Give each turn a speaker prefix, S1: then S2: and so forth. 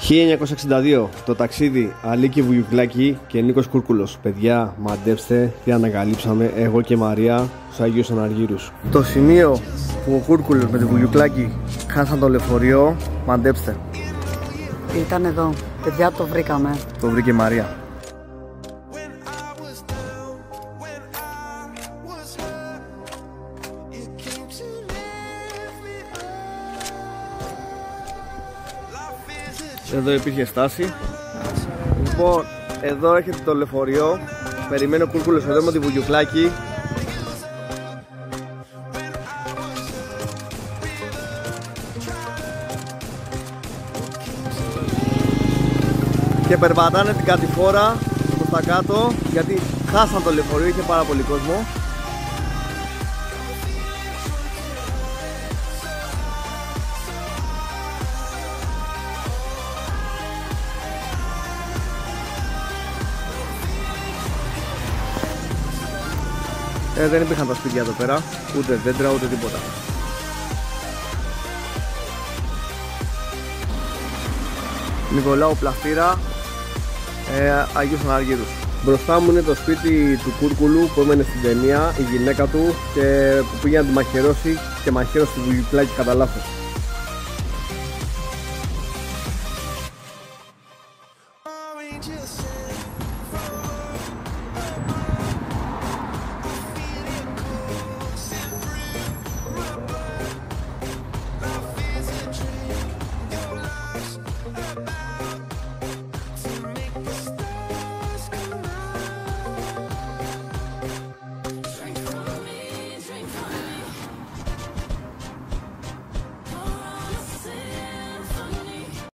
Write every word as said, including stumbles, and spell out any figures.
S1: χίλια εννιακόσια εξήντα δύο, το ταξίδι Αλίκη Βουγιουκλάκη και Νίκος Κούρκουλος. Παιδιά, μαντέψτε τι ανακαλύψαμε εγώ και Μαρία στους Αγίους Αναργύρους. Το σημείο που ο Κούρκουλος με τη Βουγιουκλάκη χάσαν το λεωφορείο, μαντέψτε.
S2: Ήταν εδώ. Παιδιά, το βρήκαμε.
S1: Το βρήκε η Μαρία. Εδώ υπήρχε στάση. Λοιπόν, εδώ έχετε το λεωφορείο. Περιμένει ο Κούρκουλος εδώ με τη Βουγιουκλάκη. Και περπατάνε την κατηφόρα προς τα κάτω, γιατί χάσαν το λεωφορείο, είχε πάρα πολύ κόσμο. Ε, δεν υπήρχαν τα σπίτια εδώ πέρα, ούτε δέντρα ούτε τίποτα. Νικολάου Πλαστήρα, ε, Αγίους Αναργύρους. Μπροστά μου είναι το σπίτι του Κούρκουλου που έμενε στην ταινία, η γυναίκα του, και που πήγε να τη μαχαιρώσει και μαχαίρωσε τη Βουγιουκλάκη κατά λάθος.
S3: Just